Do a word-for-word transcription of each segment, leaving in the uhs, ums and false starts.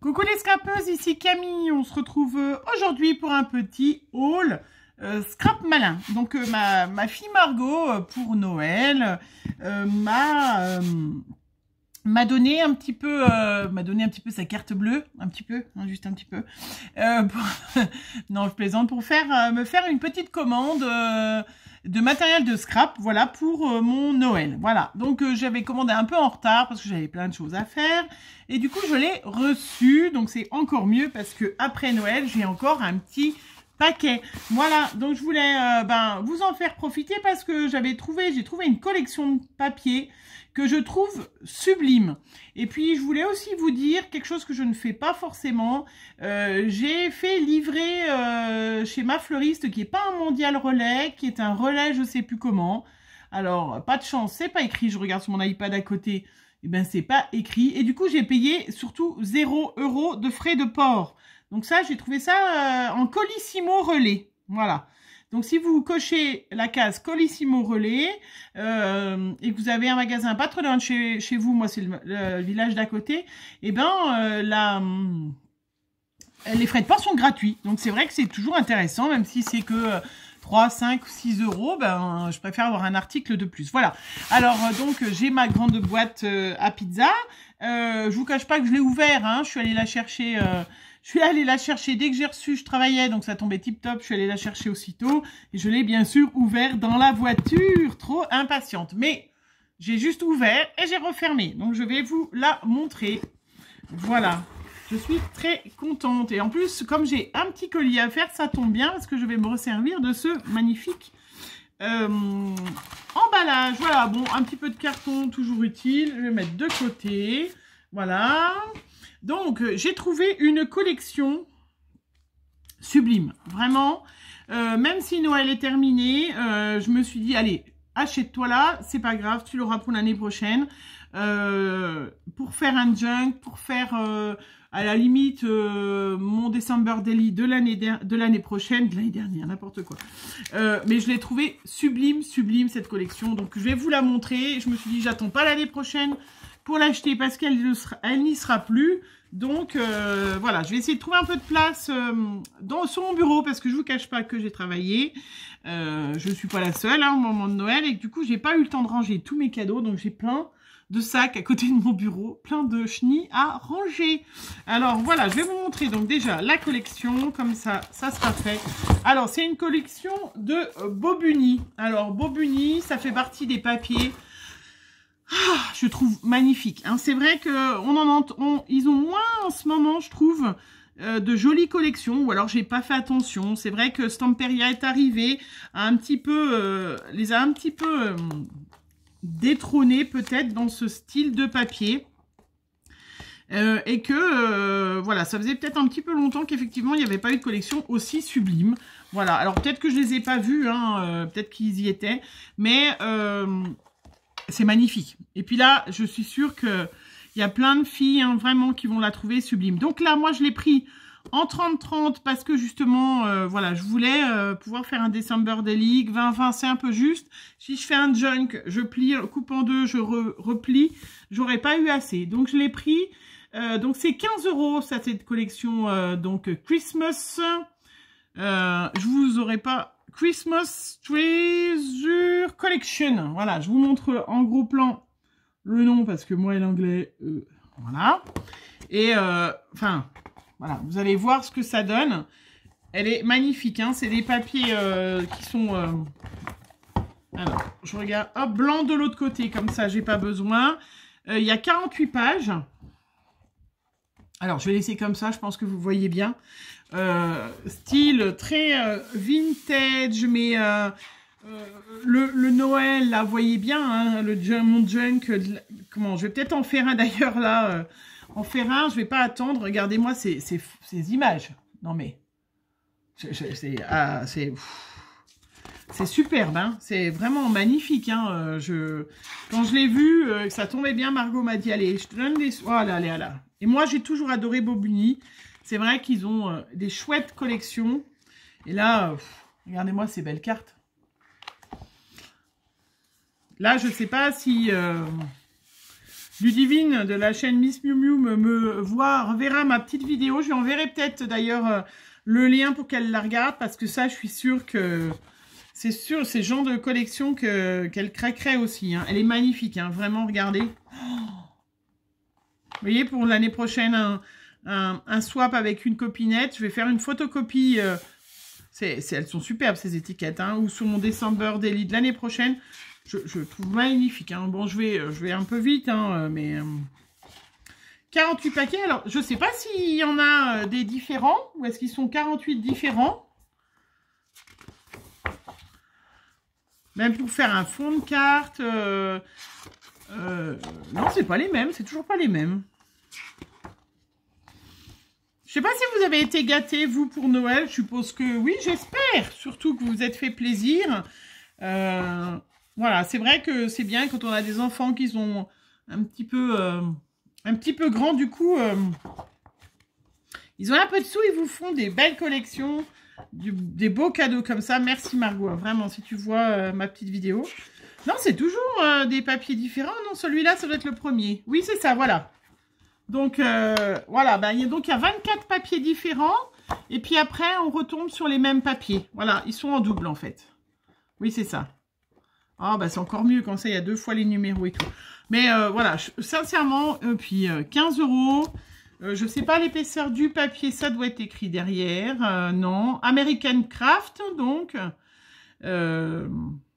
Coucou les scrapeuses, ici Camille. On se retrouve aujourd'hui pour un petit haul euh, scrap malin. Donc euh, ma, ma fille Margot euh, pour Noël euh, m'a euh, m'a donné un petit peu euh, m'a donné un petit peu sa carte bleue, un petit peu, hein, juste un petit peu. Euh, pour... non, je plaisante, pour faire euh, me faire une petite commande euh, de matériel de scrap, voilà, pour euh, mon Noël. Voilà, donc euh, j'avais commandé un peu en retard parce que j'avais plein de choses à faire et du coup je l'ai reçu, donc c'est encore mieux parce que après Noël j'ai encore un petit paquet. Voilà, donc je voulais euh, ben vous en faire profiter parce que j'avais trouvé, j'ai trouvé une collection de papier que je trouve sublime. Et puis je voulais aussi vous dire quelque chose que je ne fais pas forcément. Euh, j'ai fait livrer euh, chez ma fleuriste, qui est pas un Mondial Relais, qui est un relais je sais plus comment. Alors pas de chance, c'est pas écrit. Je regarde sur mon iPad à côté, et ben c'est pas écrit. Et du coup j'ai payé surtout zéro euro de frais de port. Donc ça, j'ai trouvé ça euh, en Colissimo Relais. Voilà. Donc si vous cochez la case Colissimo Relais euh, et que vous avez un magasin pas trop loin de chez, chez vous, moi c'est le, le village d'à côté, et ben euh, la, les frais de port sont gratuits. Donc c'est vrai que c'est toujours intéressant, même si c'est que euh, trois, cinq, six euros, ben je préfère avoir un article de plus. Voilà. Alors euh, donc j'ai ma grande boîte euh, à pizza. Euh, je vous cache pas que je l'ai ouvert, hein, je suis allée la chercher. Euh, Je suis allée la chercher dès que j'ai reçu, je travaillais, donc ça tombait tip top. Je suis allée la chercher aussitôt et je l'ai bien sûr ouvert dans la voiture. Trop impatiente. Mais j'ai juste ouvert et j'ai refermé. Donc je vais vous la montrer. Voilà. Je suis très contente. Et en plus, comme j'ai un petit colis à faire, ça tombe bien parce que je vais me resservir de ce magnifique euh, emballage. Voilà. Bon, un petit peu de carton, toujours utile. Je vais mettre de côté. Voilà. Donc, euh, j'ai trouvé une collection sublime, vraiment. Euh, même si Noël est terminé, euh, je me suis dit, allez, achète-toi là, c'est pas grave, tu l'auras pour l'année prochaine. Euh, pour faire un junk, pour faire, euh, à la limite, euh, mon December Daily de l'année de l'année prochaine, de l'année dernière, n'importe quoi. Euh, mais je l'ai trouvé sublime, sublime, cette collection. Donc, je vais vous la montrer. Je me suis dit, j'attends pas l'année prochaine pour l'acheter parce qu'elle elle n'y sera plus. Donc euh, voilà, je vais essayer de trouver un peu de place euh, dans, sur mon bureau parce que je vous cache pas que j'ai travaillé. Euh, je ne suis pas la seule hein, au moment de Noël et du coup j'ai pas eu le temps de ranger tous mes cadeaux, donc j'ai plein de sacs à côté de mon bureau, plein de chenilles à ranger. Alors voilà, je vais vous montrer donc déjà la collection, comme ça, ça sera fait. Alors c'est une collection de euh, Bobuni. Alors Bobuni, ça fait partie des papiers. Ah, je trouve magnifique. Hein. C'est vrai que on en on, ils ont moins en ce moment, je trouve, euh, de jolies collections. Ou alors j'ai pas fait attention. C'est vrai que Stamperia est arrivé, a un petit peu, euh, les a un petit peu euh, détrônés peut-être dans ce style de papier. Euh, et que euh, voilà, ça faisait peut-être un petit peu longtemps qu'effectivement il n'y avait pas eu de collection aussi sublime. Voilà. Alors peut-être que je les ai pas vus, hein, euh, peut-être qu'ils y étaient, mais euh, c'est magnifique. Et puis là, je suis sûre qu'il y a plein de filles hein, vraiment qui vont la trouver sublime. Donc là, moi, je l'ai pris en trente trente parce que justement, euh, voilà, je voulais euh, pouvoir faire un December Daily. vingt vingt, c'est un peu juste. Si je fais un junk, je plie, coupe en deux, je re, replie. J'aurais pas eu assez. Donc, je l'ai pris. Euh, donc, c'est quinze euros, ça, cette collection. Euh, donc, Christmas. Euh, je vous aurais pas... Christmas Treasure Collection. Voilà, je vous montre en gros plan le nom parce que moi et l'anglais, euh, voilà. Et euh, enfin, voilà, vous allez voir ce que ça donne. Elle est magnifique, hein. C'est des papiers euh, qui sont... Euh... Alors, je regarde, hop, blanc de l'autre côté, comme ça, j'ai pas besoin. Euh, il y a quarante-huit pages. Alors, je vais laisser comme ça, je pense que vous voyez bien. Euh, style très euh, vintage, mais euh, euh, le, le Noël, là, vous voyez bien, hein, le mon junk, de, comment, je vais peut-être en faire un d'ailleurs, là, euh, en faire un, je vais pas attendre, regardez-moi ces, ces, ces images. Non, mais, c'est ah, c'est superbe, hein, c'est vraiment magnifique, hein, euh, je, quand je l'ai vu, euh, ça tombait bien, Margot m'a dit, allez, je te donne des... Oh là là là. Et moi, j'ai toujours adoré Bobuni. C'est vrai qu'ils ont euh, des chouettes collections. Et là, euh, regardez-moi ces belles cartes. Là, je ne sais pas si... Euh, Ludivine de la chaîne Miss Miu Miu me, me voit, verra ma petite vidéo. Je lui enverrai peut-être d'ailleurs euh, le lien pour qu'elle la regarde, parce que ça, je suis sûre que c'est sûr, c'est le genre de collection que qu'elle craquerait aussi. Hein. Elle est magnifique, hein, vraiment, regardez. Oh, vous voyez, pour l'année prochaine, un, un, un swap avec une copinette. Je vais faire une photocopie. Euh, c'est, c'est, elles sont superbes, ces étiquettes. Hein, ou sur mon December Daily de l'année prochaine. Je, je trouve magnifique. Hein. Bon, je vais, je vais un peu vite, hein, mais... Euh, quarante-huit paquets. Alors, je ne sais pas s'il y en a des différents. Ou est-ce qu'ils sont quarante-huit différents. Même pour faire un fond de carte. Euh, euh, non, c'est pas les mêmes. C'est toujours pas les mêmes. Je sais pas si vous avez été gâtés, vous, pour Noël. Je suppose que oui, j'espère. Surtout que vous vous êtes fait plaisir. Euh... Voilà, c'est vrai que c'est bien quand on a des enfants qui sont un petit peu, euh, un petit peu grands. Du coup, euh, ils ont un peu de sous, ils vous font des belles collections, du, des beaux cadeaux comme ça. Merci Margot, vraiment, si tu vois euh, ma petite vidéo. Non, c'est toujours euh, des papiers différents. Non, celui-là, ça doit être le premier. Oui, c'est ça, voilà. Donc, euh, voilà, ben, il y a, donc il y a vingt-quatre papiers différents. Et puis après, on retombe sur les mêmes papiers. Voilà, ils sont en double, en fait. Oui, c'est ça. Ah, bah c'est encore mieux, comme ça, il y a deux fois les numéros et tout. Mais euh, voilà, je, sincèrement, euh, puis euh, quinze euros. Euh, je sais pas l'épaisseur du papier, ça doit être écrit derrière. Euh, non. American Craft, donc. Euh,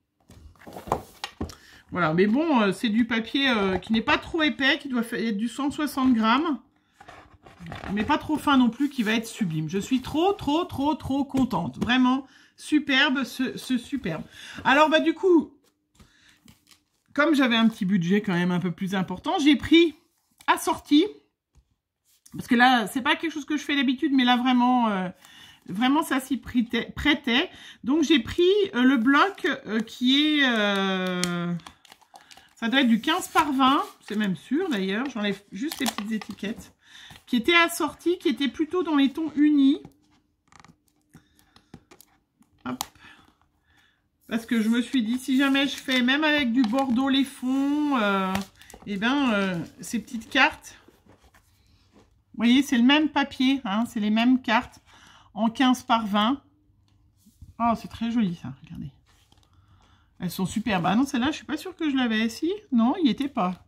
voilà, mais bon, euh, c'est du papier euh, qui n'est pas trop épais, qui doit être du cent soixante grammes. Mais pas trop fin non plus, qui va être sublime. Je suis trop, trop, trop, trop contente. Vraiment, superbe, ce, ce superbe. Alors, bah du coup... Comme j'avais un petit budget quand même un peu plus important, j'ai pris assorti. Parce que là, c'est pas quelque chose que je fais d'habitude, mais là, vraiment, euh, vraiment ça s'y prêtait, prêtait. Donc, j'ai pris euh, le bloc euh, qui est... Euh, ça doit être du quinze par vingt. C'est même sûr, d'ailleurs. J'enlève juste les petites étiquettes. Qui était assorti, qui était plutôt dans les tons unis. Hop. Parce que je me suis dit, si jamais je fais, même avec du bordeaux les fonds, euh, et ben euh, ces petites cartes, vous voyez, c'est le même papier, hein, c'est les mêmes cartes en quinze par vingt. Oh, c'est très joli ça, regardez. Elles sont superbes. Ah non, celle-là, je suis pas sûre que je l'avais. Si, non, il n'y était pas.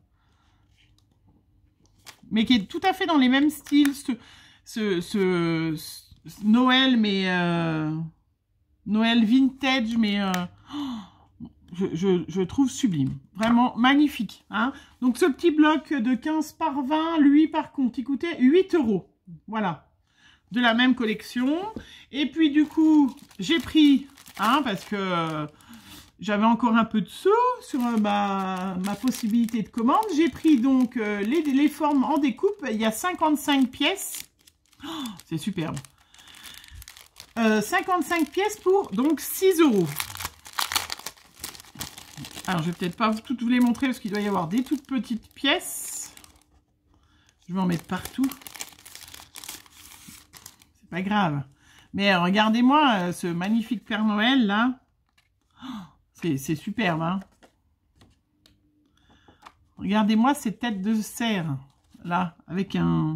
Mais qui est tout à fait dans les mêmes styles, ce, ce, ce, ce Noël, mais... Euh, Noël vintage, mais euh, oh, je, je, je trouve sublime. Vraiment magnifique. Hein. Donc, ce petit bloc de quinze par vingt, lui, par contre, il coûtait huit euros. Voilà. De la même collection. Et puis, du coup, j'ai pris, hein, parce que euh, j'avais encore un peu de sous sur euh, ma, ma possibilité de commande. J'ai pris donc euh, les, les formes en découpe. Il y a cinquante-cinq pièces. Oh, c'est superbe. Euh, cinquante-cinq pièces pour donc six euros. Alors, je vais peut-être pas toutes vous les montrer parce qu'il doit y avoir des toutes petites pièces. Je vais en mettre partout. C'est pas grave. Mais euh, regardez-moi euh, ce magnifique Père Noël là. Oh, c'est superbe. Hein. Regardez-moi ces têtes de cerf là avec un...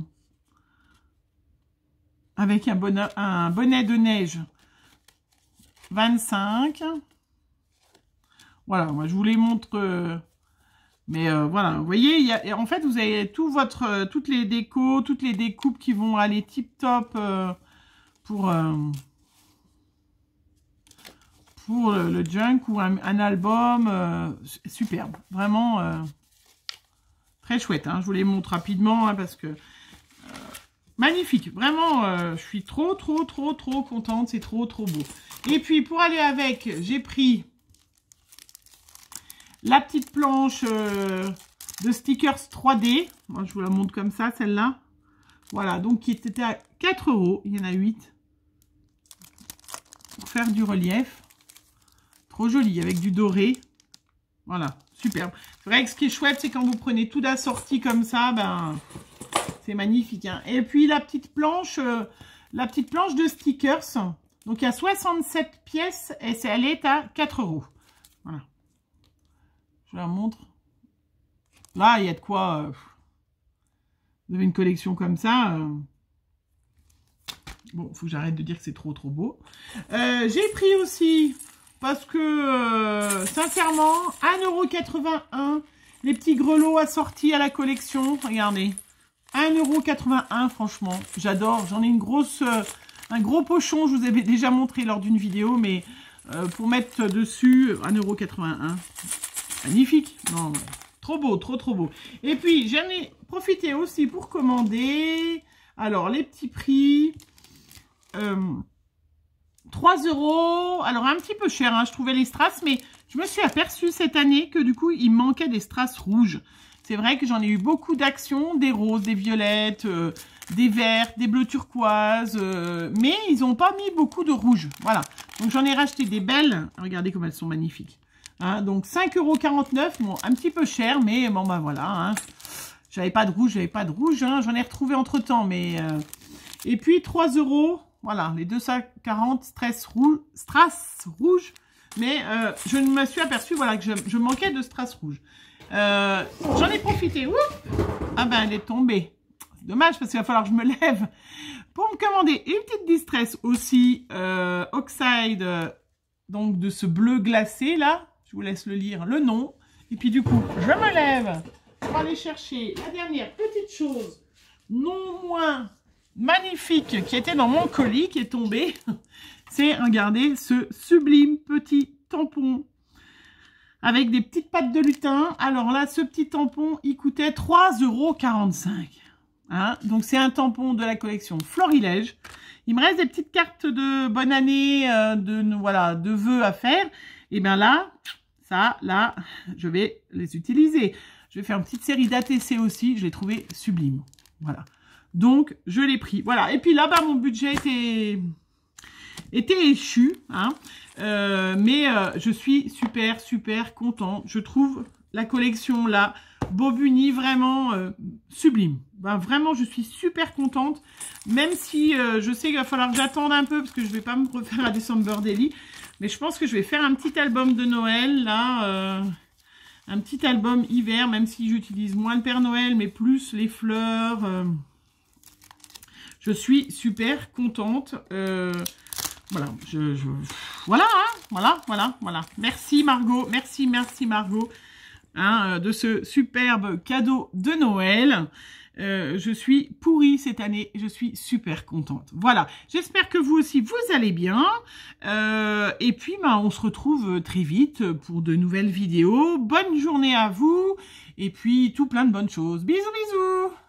Avec un bonnet, un bonnet de neige. vingt-cinq. Voilà, moi je vous les montre. Euh, mais euh, voilà, vous voyez, il y a, en fait, vous avez tout votre, euh, toutes les décos, toutes les découpes qui vont aller tip top euh, pour, euh, pour le, le junk ou un, un album. Euh, superbe, vraiment euh, très chouette. Hein, je vous les montre rapidement hein, parce que... Magnifique, vraiment, euh, je suis trop, trop, trop, trop contente, c'est trop, trop beau. Et puis, pour aller avec, j'ai pris la petite planche euh, de stickers trois D. Moi, je vous la montre comme ça, celle-là. Voilà, donc qui était à quatre euros, il y en a huit. Pour faire du relief. Trop joli, avec du doré. Voilà, superbe. C'est vrai que ce qui est chouette, c'est quand vous prenez tout d'assorti comme ça, ben... C'est magnifique. Hein. Et puis la petite planche, euh, la petite planche de stickers. Donc il y a soixante-sept pièces et elle est à quatre euros. Voilà. Je la montre. Là, il y a de quoi... Euh, vous avez une collection comme ça. Euh, bon, faut que j'arrête de dire que c'est trop, trop beau. Euh, j'ai pris aussi, parce que, euh, sincèrement, un euro quatre-vingt-un, les petits grelots assortis à la collection. Regardez. un euro quatre-vingt-un, franchement. J'adore. J'en ai une grosse... Euh, un gros pochon, je vous avais déjà montré lors d'une vidéo, mais euh, pour mettre dessus, un euro quatre-vingt-un. Magnifique. Non, ouais. Trop beau, trop, trop beau. Et puis, j'en ai profité aussi pour commander. Alors, les petits prix. Euh, trois euros. Alors, un petit peu cher, hein, je trouvais les strass, mais je me suis aperçue cette année que du coup, il manquait des strass rouges. C'est vrai que j'en ai eu beaucoup d'actions, des roses, des violettes, euh, des vertes, des bleus turquoises, euh, mais ils n'ont pas mis beaucoup de rouge. Voilà. Donc, j'en ai racheté des belles. Regardez comme elles sont magnifiques. Hein, donc cinq euros quarante-neuf, bon, un petit peu cher, mais bon, bah voilà. Hein. J'avais pas de rouge, j'avais pas de rouge. Hein, j'en ai retrouvé entre temps, mais. Euh... Et puis trois euros, voilà, les deux cent quarante stress rouge, strass rouge. Mais euh, je me suis aperçue, voilà, que je, je manquais de strass rouge. Euh, J'en ai profité. Ouh, ah ben, elle est tombée. C'est dommage parce qu'il va falloir que je me lève pour me commander une petite distress aussi, euh, Oxide, euh, donc de ce bleu glacé là. Je vous laisse le lire, le nom. Et puis du coup, je me lève pour aller chercher la dernière petite chose, non moins magnifique, qui était dans mon colis, qui est tombé. C'est, regardez, ce sublime petit tampon avec des petites pattes de lutin. Alors là, ce petit tampon, il coûtait trois euros quarante-cinq. Hein, donc c'est un tampon de la collection Florilège. Il me reste des petites cartes de bonne année, euh, de, voilà, de vœux à faire. Et bien là, ça, là, je vais les utiliser. Je vais faire une petite série d'A T C aussi. Je l'ai trouvé sublime. Voilà. Donc, je l'ai pris. Voilà. Et puis là, bah, mon budget était, était échu. Hein. Euh, mais euh, je suis super, super contente. Je trouve la collection là, Bobuni, vraiment euh, sublime. Ben, vraiment, je suis super contente. Même si euh, je sais qu'il va falloir que j'attende un peu parce que je ne vais pas me refaire à December Daily. Mais je pense que je vais faire un petit album de Noël, là, euh, un petit album hiver, même si j'utilise moins le Père Noël, mais plus les fleurs. Euh, je suis super contente. Euh, voilà, je, je, voilà, hein, voilà, voilà, voilà. Merci Margot, merci, merci Margot, hein, de ce superbe cadeau de Noël. Euh, je suis pourrie cette année, je suis super contente. Voilà, j'espère que vous aussi, vous allez bien. Euh, et puis, bah, on se retrouve très vite pour de nouvelles vidéos. Bonne journée à vous. Et puis, tout plein de bonnes choses. Bisous, bisous.